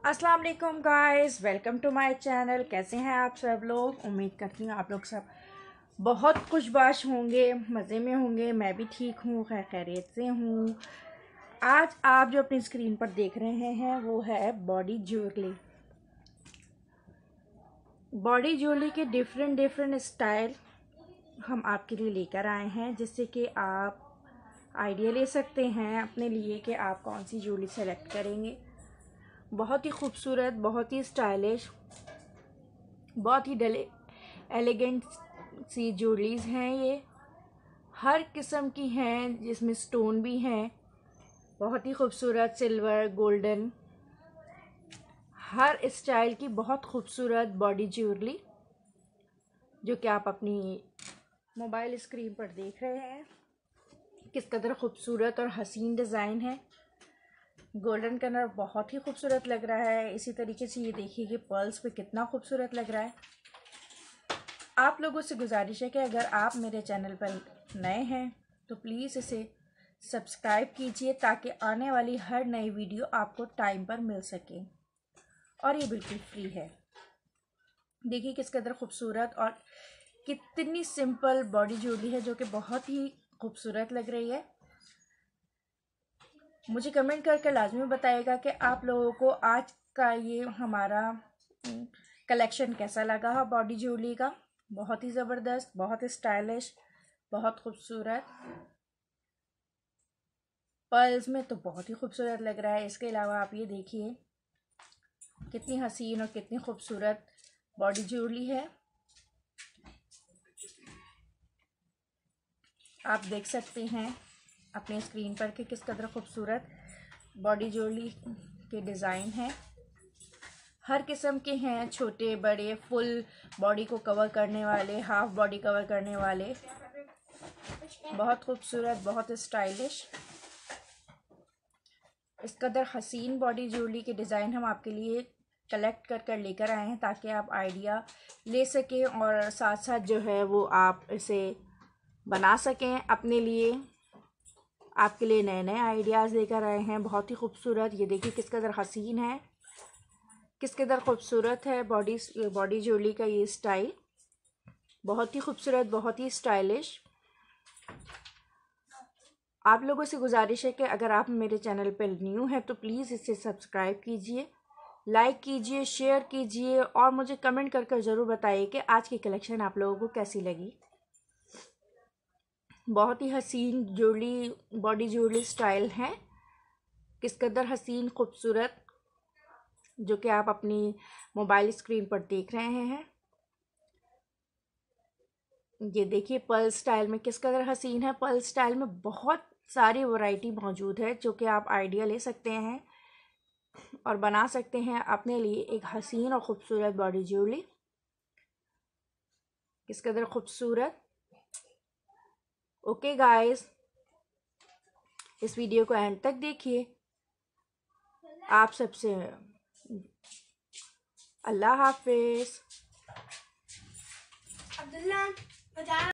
अस्सलाम वालेकुम guys, welcome to my channel. कैसे हैं आप सब लोग? उम्मीद करती हूँ आप लोग सब बहुत खुशबाश होंगे, मज़े में होंगे। मैं भी ठीक हूँ, खैर खैरियत से हूँ। आज आप जो अपनी स्क्रीन पर देख रहे हैं वो है बॉडी ज्वेलरी। बॉडी ज्वेलरी के डिफरेंट स्टाइल हम आपके लिए लेकर आए हैं, जिससे कि आप आइडिया ले सकते हैं अपने लिए कि आप कौन सी ज्वेलरी सेलेक्ट करेंगे। बहुत ही खूबसूरत, बहुत ही स्टाइलिश, बहुत ही एलिगेंट सी ज्वेलरीज हैं। ये हर किस्म की हैं, जिसमें स्टोन भी हैं। बहुत ही खूबसूरत सिल्वर, गोल्डन, हर स्टाइल की बहुत खूबसूरत बॉडी ज्वेलरी जो कि आप अपनी मोबाइल स्क्रीन पर देख रहे हैं। किस कदर खूबसूरत और हसीन डिज़ाइन है। गोल्डन कलर बहुत ही खूबसूरत लग रहा है। इसी तरीके से ये देखिए कि पर्ल्स पे कितना खूबसूरत लग रहा है। आप लोगों से गुजारिश है कि अगर आप मेरे चैनल पर नए हैं तो प्लीज़ इसे सब्सक्राइब कीजिए, ताकि आने वाली हर नई वीडियो आपको टाइम पर मिल सके। और ये बिल्कुल फ्री है। देखिए किस कदर खूबसूरत और कितनी सिंपल बॉडी ज्वेलरी है, जो कि बहुत ही खूबसूरत लग रही है। मुझे कमेंट करके लाजमी बताइएगा कि आप लोगों को आज का ये हमारा कलेक्शन कैसा लगा बॉडी ज्वेलरी का। बहुत ही ज़बरदस्त, बहुत स्टाइलिश, बहुत खूबसूरत। पर्ल्स में तो बहुत ही खूबसूरत लग रहा है। इसके अलावा आप ये देखिए कितनी हसीन और कितनी खूबसूरत बॉडी ज्वेलरी है। आप देख सकते हैं अपने स्क्रीन पर कि किस कदर खूबसूरत बॉडी ज्वेलरी के डिज़ाइन हैं। हर किस्म के हैं, छोटे बड़े, फुल बॉडी को कवर करने वाले, हाफ बॉडी कवर करने वाले। बहुत खूबसूरत, बहुत स्टाइलिश, इस कदर हसीन बॉडी ज्वेलरी के डिज़ाइन हम आपके लिए कलेक्ट कर लेकर आए हैं, ताकि आप आइडिया ले सकें और साथ साथ जो है वो आप इसे बना सकें अपने लिए। आपके लिए नए नए आइडियाज़ लेकर आए हैं। बहुत ही खूबसूरत, ये देखिए किस कदर हसीन है, किस कदर खूबसूरत है बॉडी ज्वेलरी का ये स्टाइल। बहुत ही खूबसूरत, बहुत ही स्टाइलिश। आप लोगों से गुजारिश है कि अगर आप मेरे चैनल पर न्यू हैं तो प्लीज़ इसे सब्सक्राइब कीजिए, लाइक कीजिए, शेयर कीजिए और मुझे कमेंट कर ज़रूर बताइए कि आज की कलेक्शन आप लोगों को कैसी लगी। बहुत ही हसीन ज्वेलरी, बॉडी ज्वेलरी स्टाइल है। किस कदर हसीन, खूबसूरत, जो कि आप अपनी मोबाइल स्क्रीन पर देख रहे हैं। ये देखिए पर्ल स्टाइल में किस कदर हसीन है। पर्ल स्टाइल में बहुत सारी वैरायटी मौजूद है, जो कि आप आइडिया ले सकते हैं और बना सकते हैं अपने लिए एक हसीन और ख़ूबसूरत बॉडी ज्वेलरी। किस कदर खूबसूरत। ओके गाइस, इस वीडियो को एंड तक देखिए। आप सबसे अल्लाह हाफिज़।